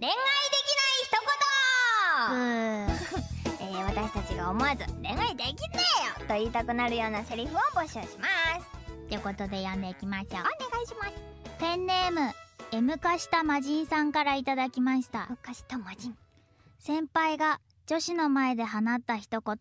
恋愛できない一言私たちが思わず恋愛できねえよと言いたくなるようなセリフを募集します。 ってことで読んでいきましょう。 お願いします。 ペンネーム M 化した魔人さんからいただきました。 M 化した魔人。 先輩が女子の前で放った一言、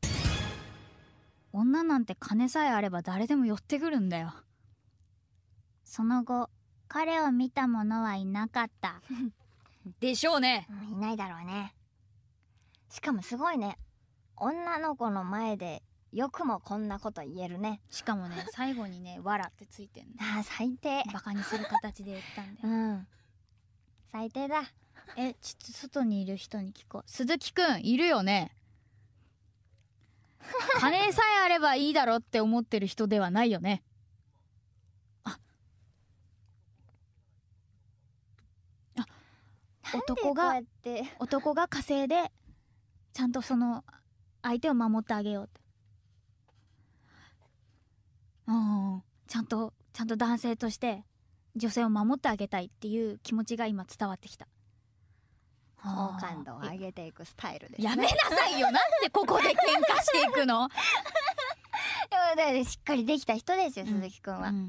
女なんて金さえあれば誰でも寄ってくるんだよ。その後彼を見た者はいなかったでしょうね。 いないだろうね。しかもすごいね、女の子の前でよくもこんなこと言えるね。 しかもね最後にね「わら」ってついてんの。 あー最低。 バカにする形で言ったんだよ。 最低だ。 ちょっと外にいる人に聞こう。鈴木くんいるよね。金さえあればいいだろって思ってる人ではないよね。男が稼いでちゃんとその相手を守ってあげようって。ちゃんと男性として女性を守ってあげたいっていう気持ちが今伝わってきた。 好感度を上げていくスタイルですね。 やめなさいよ。なんでここで喧嘩していくの。 でもしっかりできた人ですよ、鈴木くんは。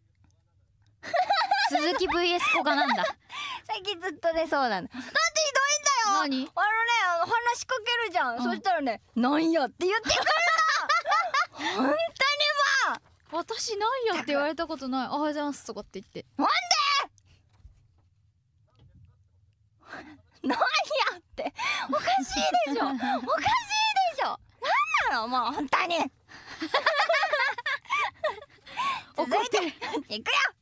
鈴木 VS 古賀なんだ。 最近ずっとね、そうなんだ。だってひどいんだよ。 何？ 話しかけるじゃん。そしたらね、なんやって言ってくるの。本当にもう。 私なんやって言われたことない。ありがとうございますとかって言って。 なんで？なんやって。おかしいでしょ。おかしいでしょ。なんなのもう本当に。続いていくよ。